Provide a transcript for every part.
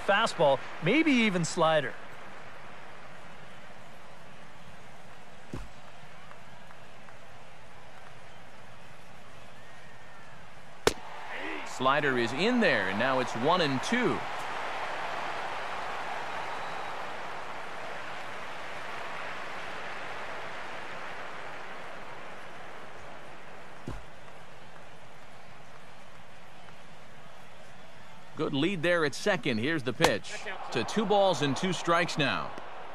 fastball, maybe even slider. Slider is in there, and now it's 1-2. Good lead there at second. Here's the pitch. To 2 balls and 2 strikes now.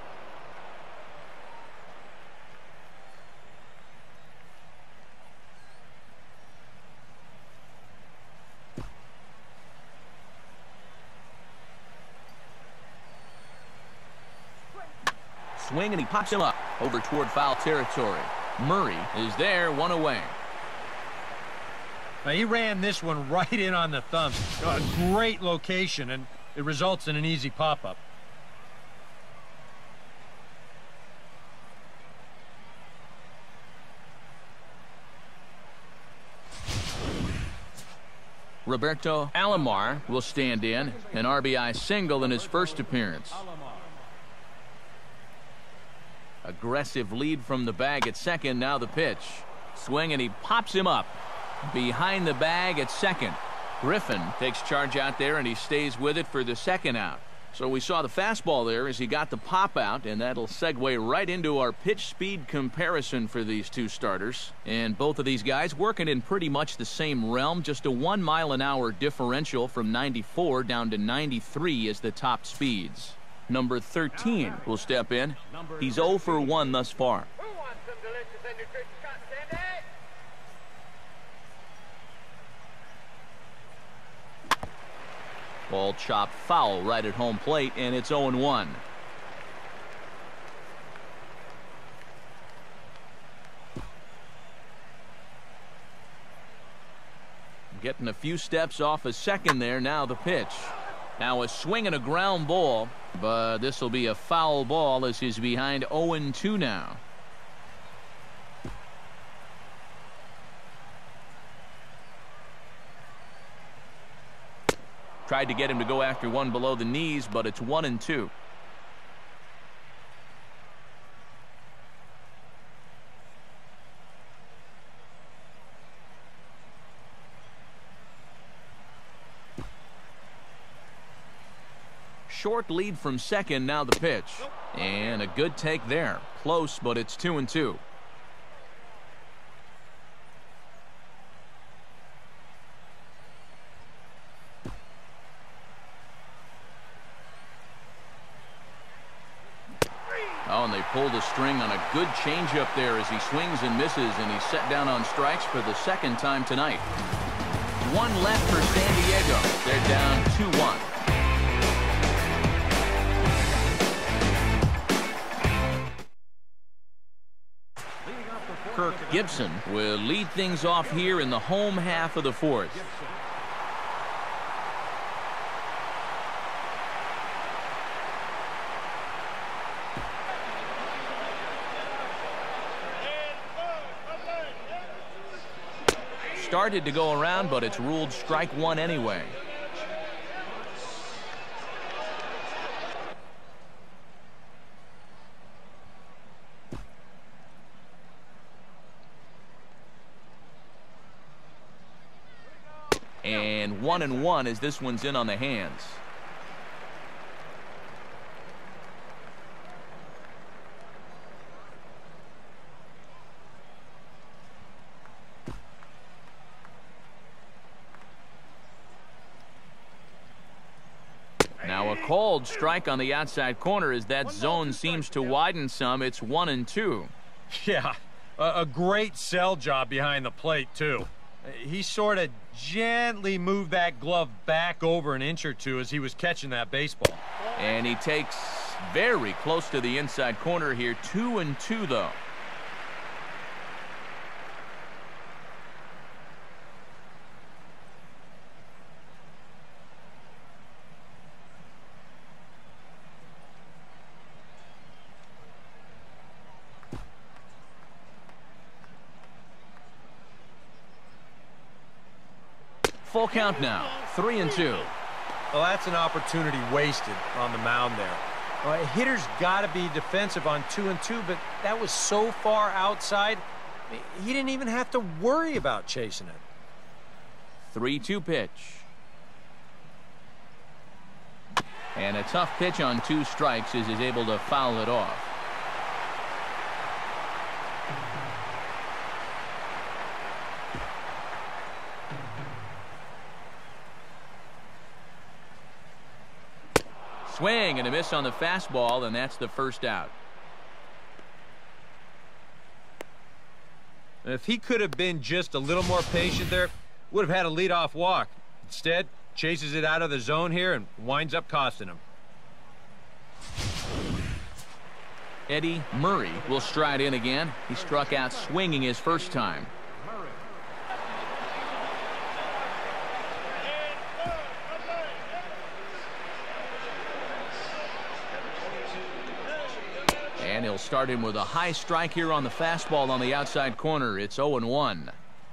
Swing, and he pops him up over toward foul territory. Murray is there, 1 away. Now, he ran this one right in on the thumb. A great location, and it results in an easy pop-up. Roberto Alomar will stand in, an RBI single in his first appearance. Aggressive lead from the bag at second. Now the pitch. Swing, and he pops him up behind the bag at second. Griffin takes charge out there, and he stays with it for the second out. So we saw the fastball there as he got the pop out, and that'll segue right into our pitch speed comparison for these two starters. And both of these guys working in pretty much the same realm. Just a 1 mile-an-hour differential from 94 down to 93 as the top speeds. Number 13 will step in. He's 0 for 1 thus far. Ball chopped foul right at home plate, and it's 0-1. Getting a few steps off a second there. Now the pitch. Now a swing and a ground ball, but this will be a foul ball as he's behind 0-2 now. Tried to get him to go after one below the knees, but it's 1-2. Short lead from second. Now the pitch. And a good take there. Close, but it's 2-2. Oh, and they pulled a string on a good changeup there as he swings and misses, and he's set down on strikes for the second time tonight. One left for San Diego. They're down 2-1. Kirk Gibson will lead things off here in the home half of the fourth. Started to go around, but it's ruled strike one anyway. And 1-1 as this one's in on the hands. Now a called strike on the outside corner as that zone seems to widen some. It's 1-2. Yeah, a great sell job behind the plate, too. He sort of gently moved that glove back over an inch or two as he was catching that baseball. And he takes very close to the inside corner here. 2-2, though. Full count now. 3-2. Well, that's an opportunity wasted on the mound there. A hitter's got to be defensive on 2-2, but that was so far outside, he didn't even have to worry about chasing it. 3-2 pitch. And a tough pitch on 2 strikes as he's able to foul it off. Swing and a miss on the fastball, and that's the first out. If he could have been just a little more patient there, would have had a leadoff walk. Instead, chases it out of the zone here and winds up costing him. Eddie Murray will stride in again. He struck out swinging his first time. And he'll start him with a high strike here on the fastball on the outside corner. It's 0-1.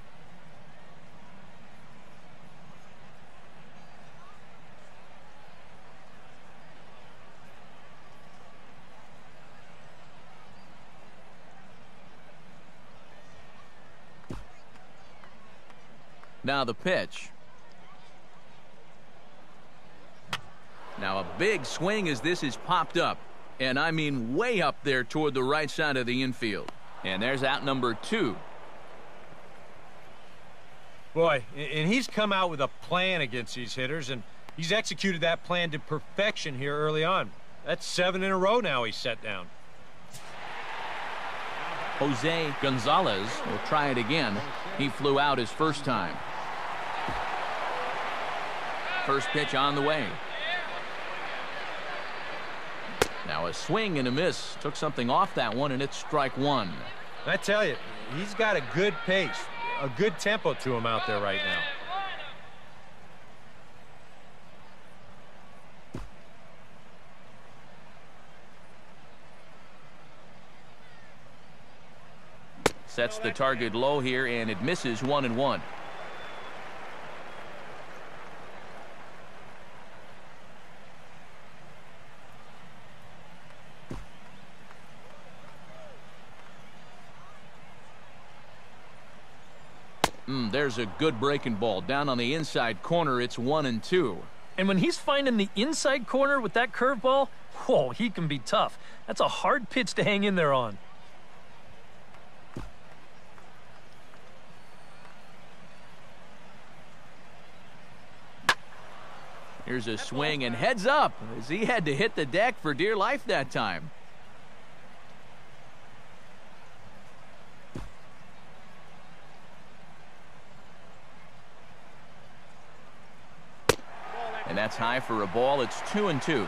Now the pitch. Now a big swing as this is popped up. And I mean way up there toward the right side of the infield. And there's out number 2. Boy, and he's come out with a plan against these hitters, and he's executed that plan to perfection here early on. That's 7 in a row now he's set down. Jose Gonzalez will try it again. He flew out his first time. First pitch on the way. Now a swing and a miss. Took something off that one, and it's strike 1. I tell you, he's got a good pace, a good tempo to him out there right now. Sets the target low here, and it misses 1-1. There's a good breaking ball down on the inside corner. It's 1-2. And when he's finding the inside corner with that curveball, whoa, he can be tough. That's a hard pitch to hang in there on. Here's a swing and heads up as he had to hit the deck for dear life that time. And that's high for a ball. It's 2-2.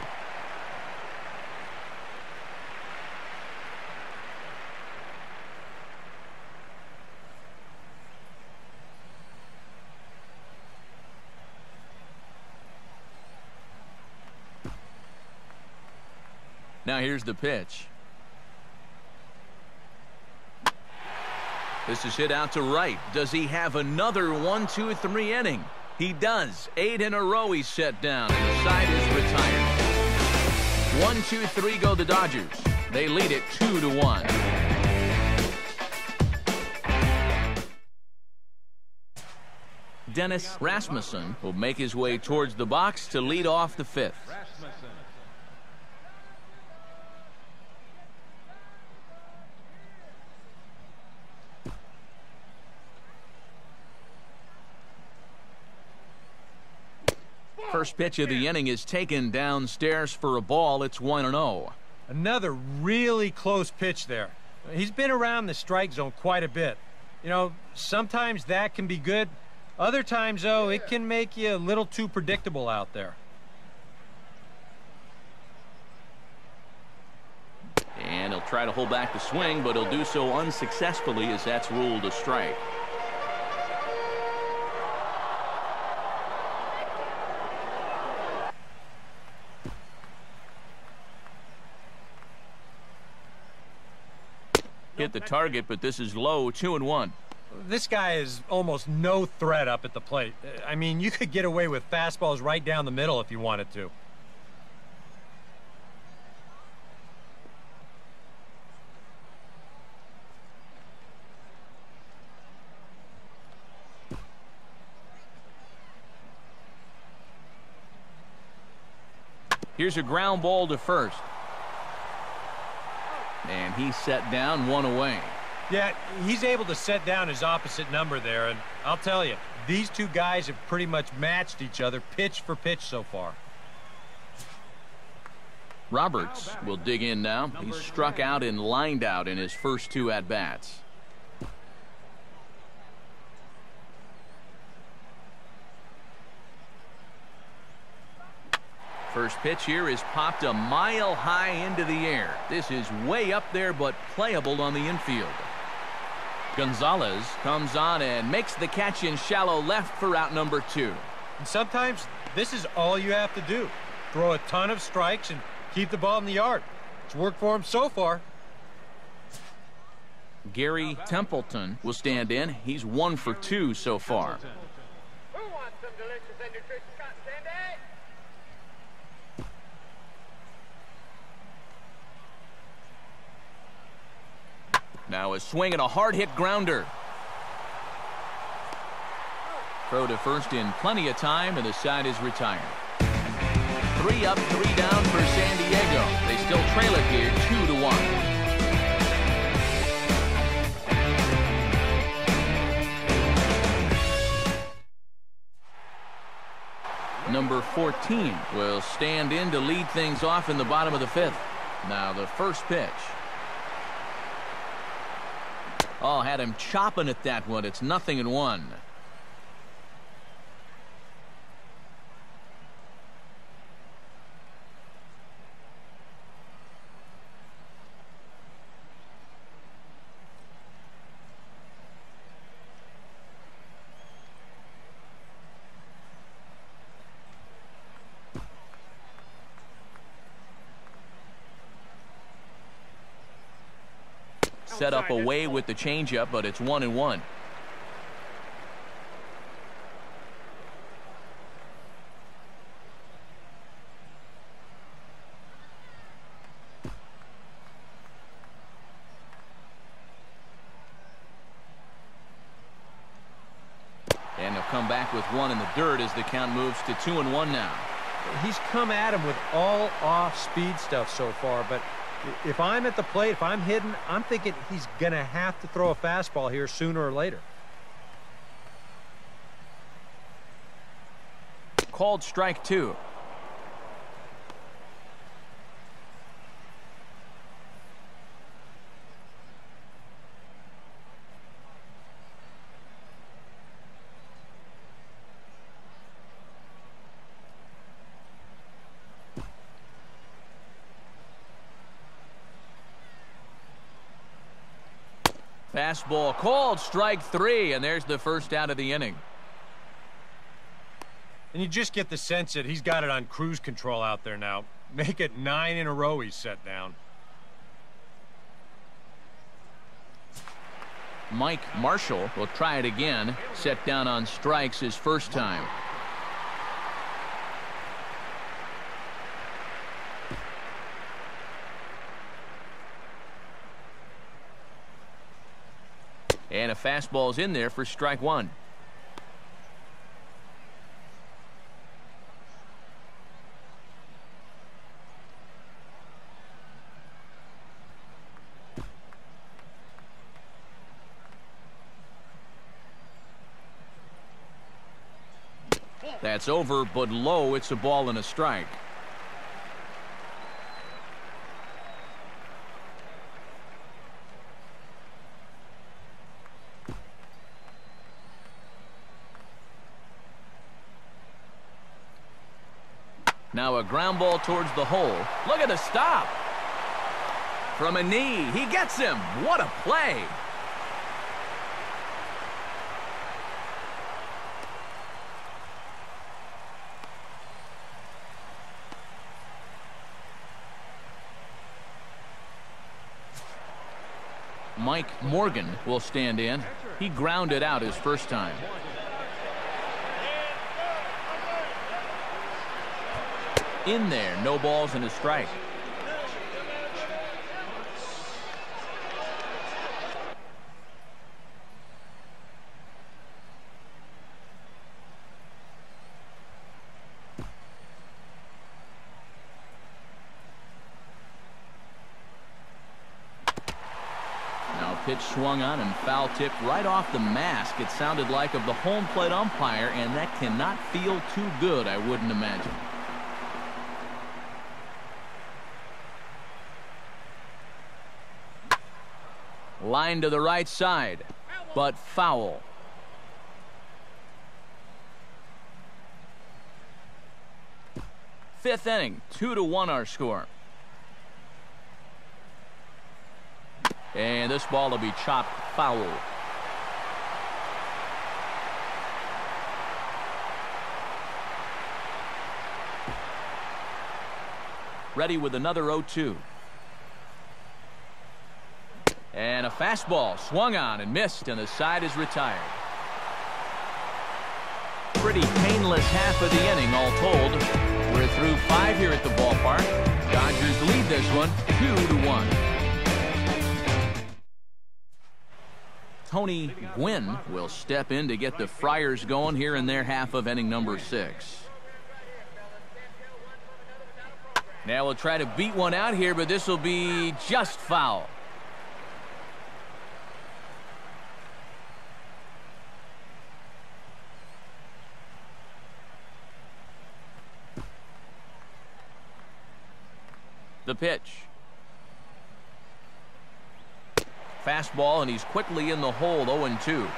Now here's the pitch. This is hit out to right. Does he have another 1-2-3 inning? He does. 8 in a row he's set down, and the side is retired. 1-2-3 go the Dodgers. They lead it 2-1. Dennis Rasmussen will make his way towards the box to lead off the 5th. First pitch of the inning is taken downstairs for a ball. It's 1-0. Another really close pitch there. He's been around the strike zone quite a bit. You know, sometimes that can be good. Other times, though, it can make you a little too predictable out there. And he'll try to hold back the swing, but he'll do so unsuccessfully as that's ruled a strike. Hit the target, but this is low. 2-1. This guy is almost no threat up at the plate. I mean, you could get away with fastballs right down the middle if you wanted to. Here's a ground ball to first. And he's set down, one away. Yeah, he's able to set down his opposite number there, and I'll tell you, these two guys have pretty much matched each other pitch for pitch so far. Roberts will dig in now. He's struck out and lined out in his first two at-bats. First pitch here is popped a mile high into the air. This is way up there, but playable on the infield. Gonzalez comes on and makes the catch in shallow left for out number 2. And sometimes this is all you have to do. Throw a ton of strikes and keep the ball in the yard. It's worked for him so far. Gary Templeton will stand in. He's 1 for 2 so far. Who wants some delicious and nutritious cotton candy? Now a swing and a hard-hit grounder. Throw to first in plenty of time, and the side is retired. 3 up, 3 down for San Diego. They still trail it here 2-1. Number 14 will stand in to lead things off in the bottom of the 5th. Now the first pitch. Oh, had him chopping at that one. It's 0-1. Set up away with the changeup, but it's 1-1. And he'll come back with 1 in the dirt as the count moves to 2-1 now. He's come at him with all off-speed stuff so far, but if I'm at the plate, if I'm hitting, I'm thinking he's going to have to throw a fastball here sooner or later. Called strike 2. Fastball called strike 3, and there's the first out of the inning. And you just get the sense that he's got it on cruise control out there now. Make it 9 in a row he's set down. Mike Marshall will try it again. Set down on strikes his first time. And a fastball's in there for strike 1. That's over, but low. It's a ball and a strike. Now a ground ball towards the hole. Look at the stop. From a knee, he gets him. What a play. Mike Morgan will stand in. He grounded out his first time. In there, no balls and a strike. Pitch swung on and foul tipped right off the mask, it sounded like, of the home plate umpire, and that cannot feel too good, I wouldn't imagine. Line to the right side, but foul. Fifth inning, 2-1 our score. And this ball will be chopped foul. Ready with another 0-2. And a fastball swung on and missed, and the side is retired. Pretty painless half of the inning all told. We're through 5 here at the ballpark. Dodgers lead this one 2-1. Tony Gwynn will step in to get the Friars going here in their half of inning number 6. Now we'll try to beat one out here, but this will be just foul. The pitch. Fastball, and he's quickly in the hole. 0-2.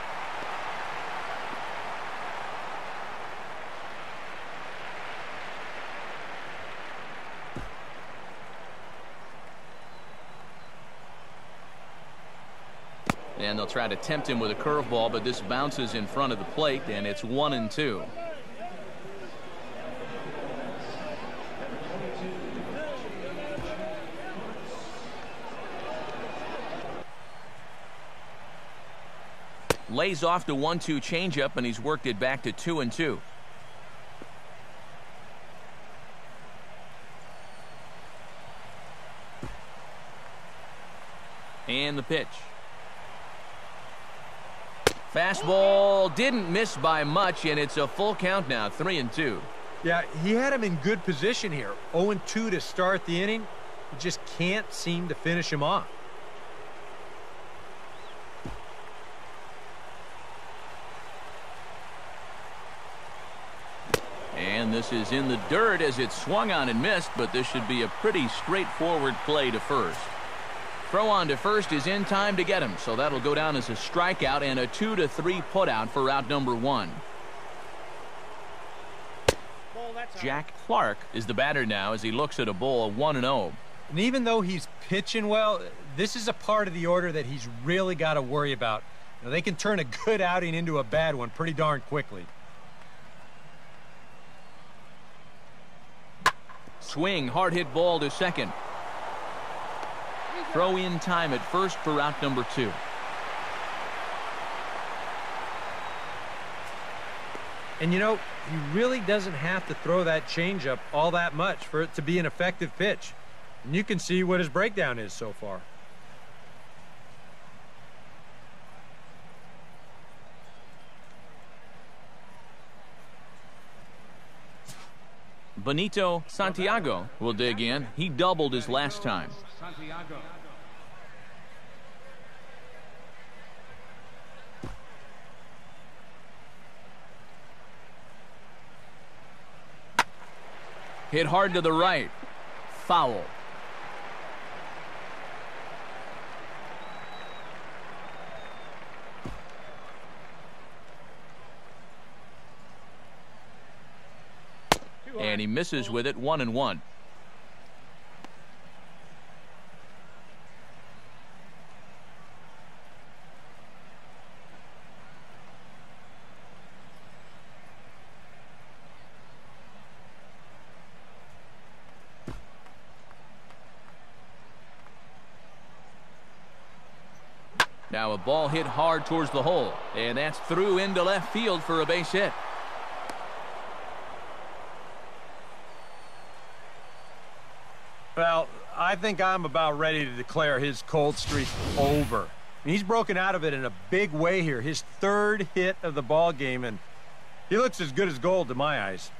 And they'll try to tempt him with a curveball, but this bounces in front of the plate, and it's 1-2. Lays off the 1-2 changeup, and he's worked it back to 2-2. And the pitch. Fastball didn't miss by much, and it's a full count now, 3-2. Yeah, he had him in good position here. 0-2 to start the inning. He just can't seem to finish him off. And this is in the dirt as it swung on and missed, but this should be a pretty straightforward play to first. Throw on to first is in time to get him, so that'll go down as a strikeout and a 2-3 putout for out number 1. Jack Clark is the batter now as he looks at a bowl of 1-0. And even though he's pitching well, this is a part of the order that he's really got to worry about. You know, they can turn a good outing into a bad one pretty darn quickly. Swing, hard hit ball to second. Throw in time at first for out number 2. And you know, he really doesn't have to throw that changeup all that much for it to be an effective pitch. And you can see what his breakdown is so far. Benito Santiago will dig in. He doubled his last time. Hit hard to the right. Foul. And he misses with it, 1-1. Now a ball hit hard towards the hole, and that's through into left field for a base hit. Well, I think I'm about ready to declare his cold streak over. He's broken out of it in a big way here. His third hit of the ball game, and he looks as good as gold to my eyes.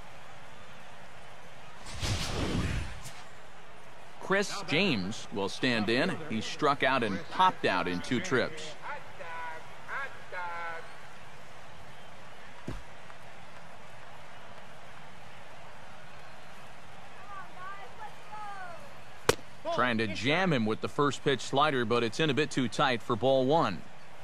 Chris James will stand in. He struck out and popped out in 2 trips. Trying to jam him with the first pitch slider, but it's in a bit too tight for ball 1.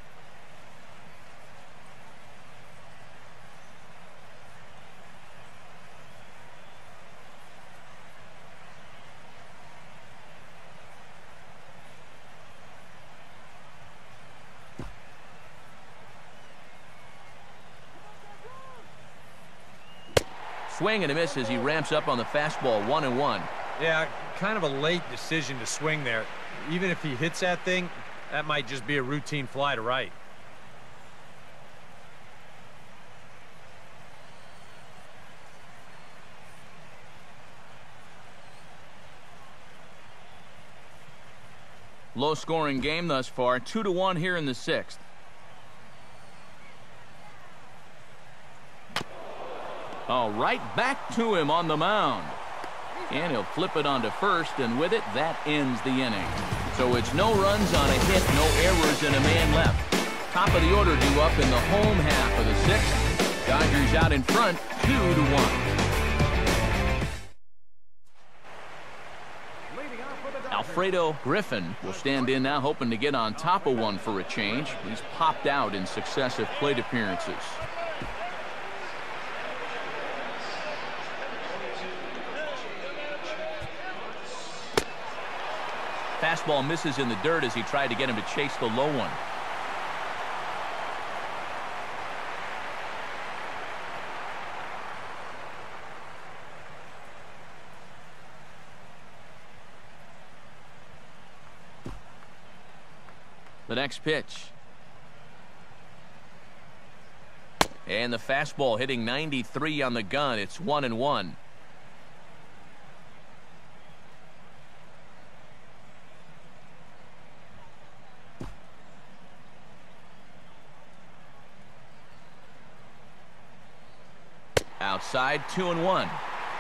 Swing and a miss as he ramps up on the fastball. 1-1. Yeah, kind of a late decision to swing there. Even if he hits that thing, that might just be a routine fly to right. Low scoring game thus far. 2-1 here in the 6th. Oh, right back to him on the mound. And he'll flip it onto first, and with it, that ends the inning. So it's no runs on a hit, no errors, and a man left. Top of the order due up in the home half of the 6th. Dodgers out in front, 2-1. Alfredo Griffin will stand in now, hoping to get on top of one for a change. He's popped out in successive plate appearances. Fastball misses in the dirt as he tried to get him to chase the low one. The next pitch. And the fastball hitting 93 on the gun. It's 1-1. Outside, 2-1.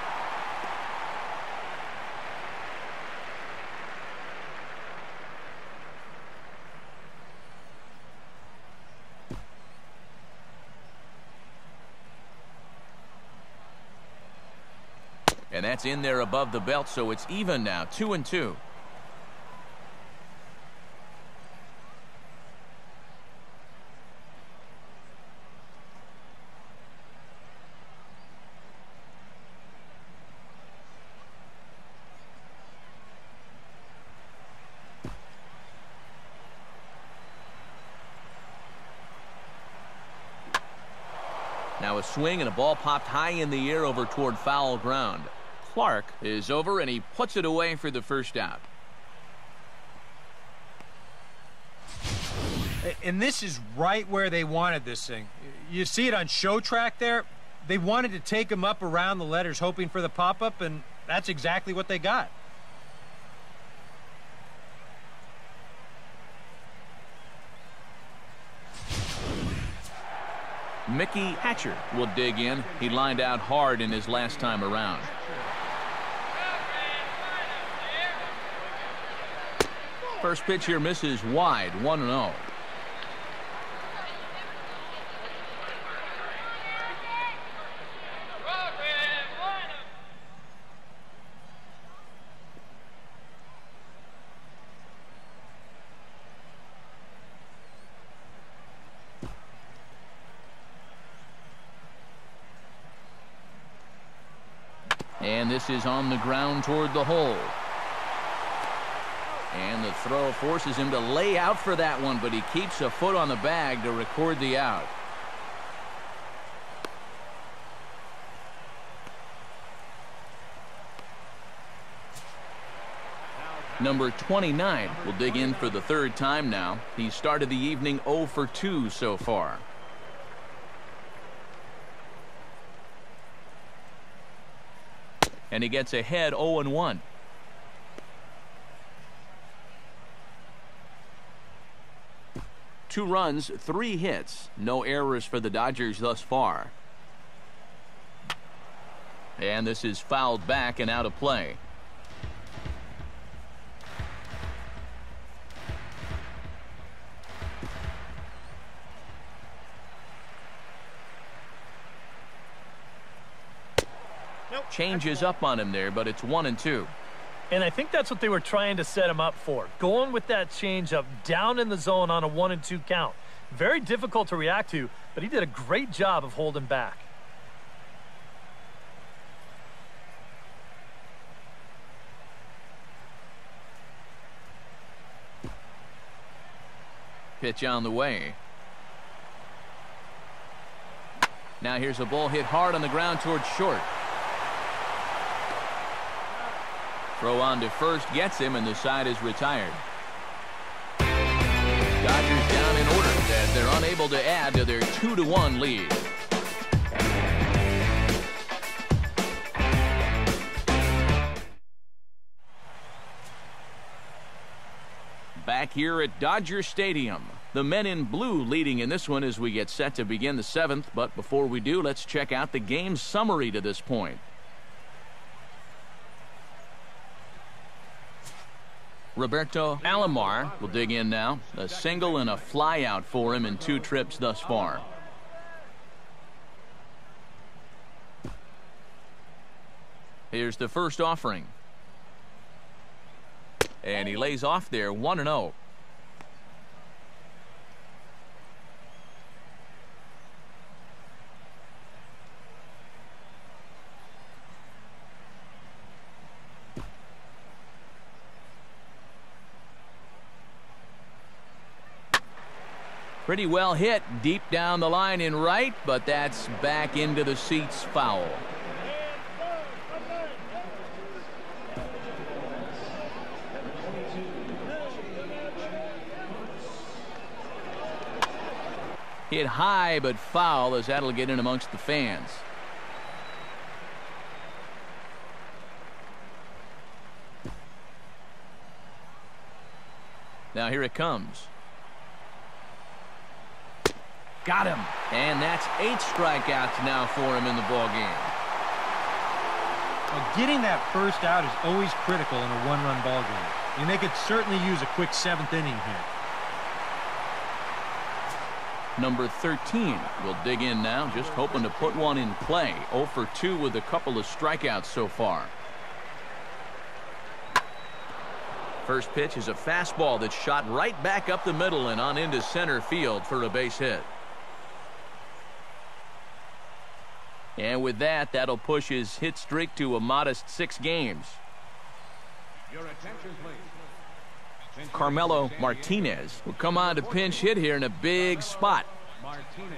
And that's in there above the belt, so it's even now, 2-2. Now a swing and a ball popped high in the air over toward foul ground. Clark is over and he puts it away for the first out. And this is right where they wanted this thing. You see it on show track there. They wanted to take him up around the letters hoping for the pop-up, and that's exactly what they got. Mickey Hatcher will dig in. He lined out hard in his last time around. First pitch here misses wide, 1-0. And this is on the ground toward the hole. And the throw forces him to lay out for that one, but he keeps a foot on the bag to record the out. Number 29 will dig in for the third time now. He started the evening 0 for 2 so far. And he gets ahead 0-1. Two runs, 3 hits, no errors for the Dodgers thus far. And this is fouled back and out of play. Changes up on him there, but it's 1-2. And I think that's what they were trying to set him up for. Going with that changeup down in the zone on a 1-2 count. Very difficult to react to, but he did a great job of holding back. Pitch on the way. Now here's a ball hit hard on the ground towards short. Throw on to first gets him, and the side is retired. Dodgers down in order as they're unable to add to their 2-1 lead. Back here at Dodger Stadium, the men in blue leading in this one as we get set to begin the 7th. But before we do, let's check out the game summary to this point. Roberto Alomar will dig in now. A single and a fly out for him in 2 trips thus far. Here's the first offering. And he lays off there 1-0. Pretty well hit deep down the line in right, but that's back into the seats, foul. Hit high but foul, as that'll get in amongst the fans. Now here it comes. Got him. And that's 8 strikeouts now for him in the ball game. Well, getting that first out is always critical in a 1-run ball game. And they could certainly use a quick 7th inning here. Number 13 will dig in now, just hoping to put one in play. 0 for 2 with a couple of strikeouts so far. First pitch is a fastball that's shot right back up the middle and on into center field for a base hit. And with that, that'll push his hit streak to a modest 6 games. Your attention, please. Carmelo Martinez will come on to pinch hit here in a big spot. Martinez.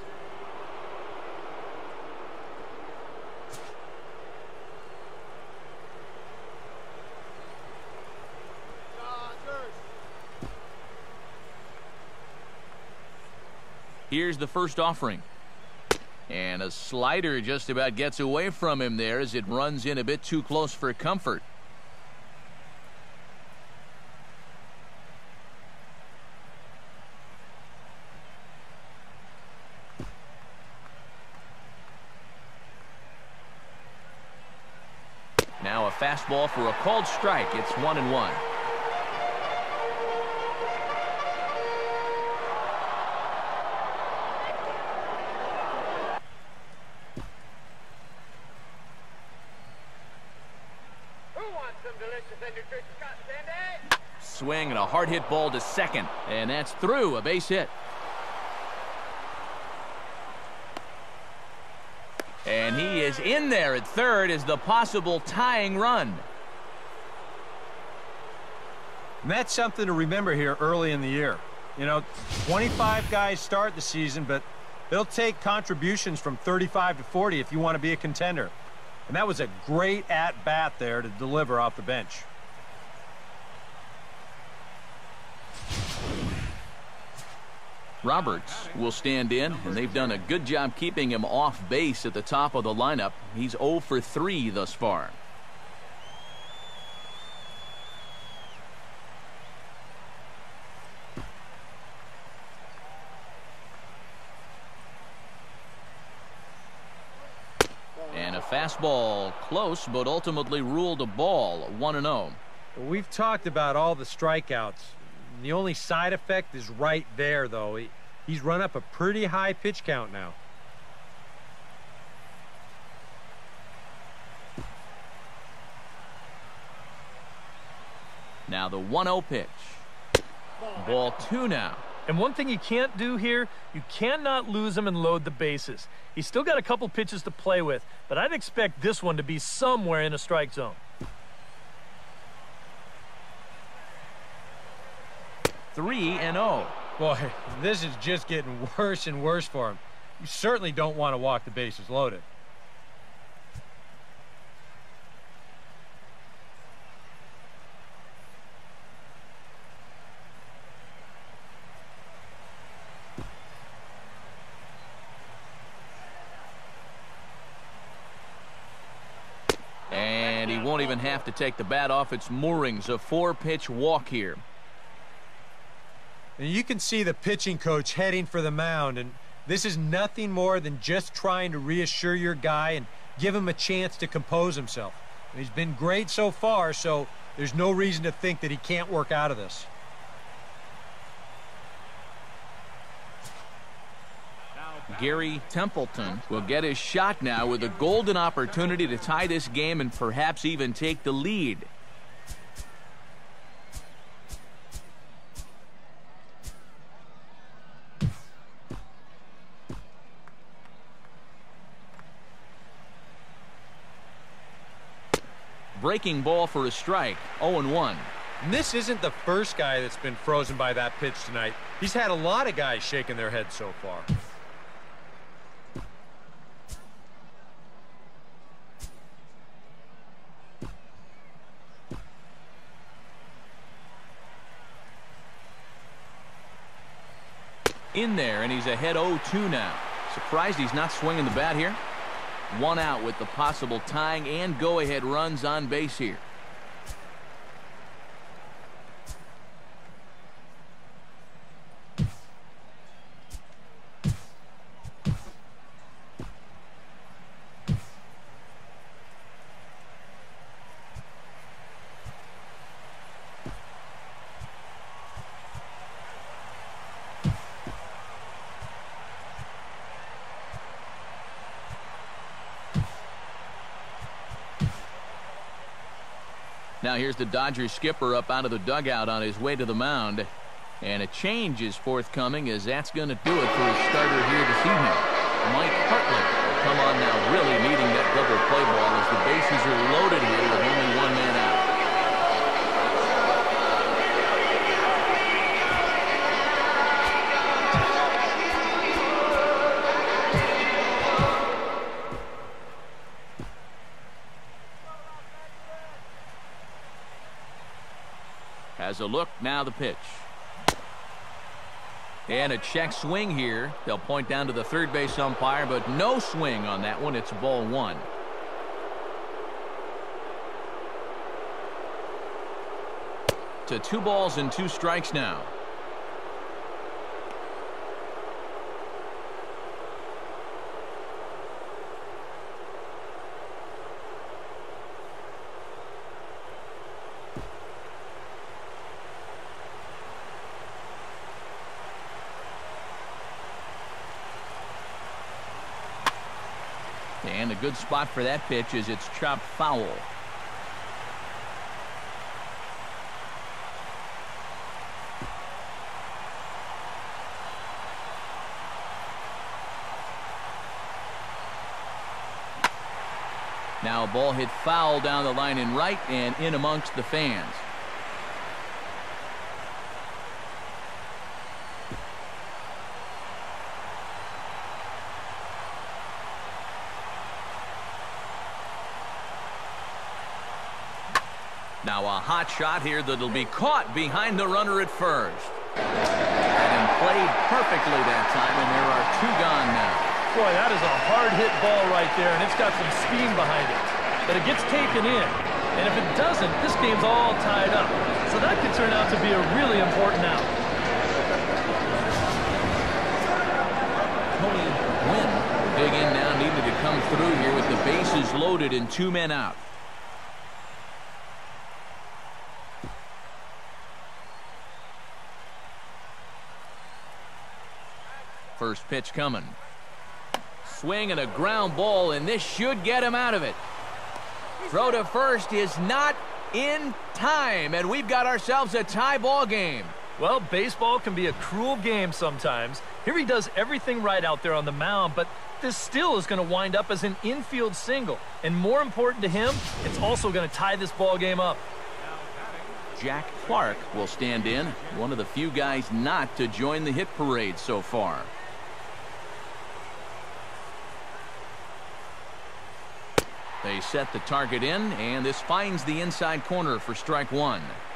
Here's the first offering. And a slider just about gets away from him there as it runs in a bit too close for comfort. Now a fastball for a called strike. It's 1-1. Swing and a hard hit ball to second, and that's through, a base hit. And he is in there at third as the possible tying run. And that's something to remember here early in the year. You know, 25 guys start the season, but it'll take contributions from 35 to 40 if you want to be a contender. And that was a great at-bat there to deliver off the bench. Roberts will stand in, and they've done a good job keeping him off base at the top of the lineup. He's 0 for 3 thus far. And a fastball close, but ultimately ruled a ball. 1-0. We've talked about all the strikeouts. The only side effect is right there, though. He's run up a pretty high pitch count now. Now the 1-0 pitch. Ball 2 now. And one thing you can't do here, you cannot lose him and load the bases. He's still got a couple pitches to play with, but I'd expect this one to be somewhere in a strike zone. 3-0. Boy, this is just getting worse and worse for him. You certainly don't want to walk the bases loaded. And he won't even have to take the bat off its moorings. A 4-pitch walk here. And you can see the pitching coach heading for the mound, and this is nothing more than just trying to reassure your guy and give him a chance to compose himself. And he's been great so far, so there's no reason to think that he can't work out of this. Gary Templeton will get his shot now with a golden opportunity to tie this game and perhaps even take the lead. Breaking ball for a strike. 0-1. And this isn't the first guy that's been frozen by that pitch tonight. He's had a lot of guys shaking their heads so far. In there, and he's ahead 0-2 now. Surprised he's not swinging the bat here. 1 out with the possible tying and go-ahead runs on base here. Now here's the Dodgers skipper up out of the dugout on his way to the mound. And a change is forthcoming, as that's going to do it for his starter here this evening. Mike Hartley will come on now, really needing that double play ball as the bases are loaded here with only 1 man out. Has a look, now the pitch. And a check swing here. They'll point down to the third base umpire, but no swing on that one. It's ball 1. To 2 balls and 2 strikes now. And a good spot for that pitch is it's chopped foul. Now a ball hit foul down the line in right and in amongst the fans. Now a hot shot here that'll be caught behind the runner at first. And played perfectly that time, and there are 2 gone now. Boy, that is a hard-hit ball right there, and it's got some steam behind it. But it gets taken in. And if it doesn't, this game's all tied up. So that could turn out to be a really important out. Tony Gwynn, big in now, needed to come through here with the bases loaded and 2 men out. First pitch coming. Swing and a ground ball, and this should get him out of it. Throw to first is not in time, and we've got ourselves a tie ball game. Well, baseball can be a cruel game sometimes. Here he does everything right out there on the mound, but this still is going to wind up as an infield single. And more important to him, it's also going to tie this ball game up. Jack Clark will stand in, one of the few guys not to join the hit parade so far. They set the target in, and this finds the inside corner for strike 1.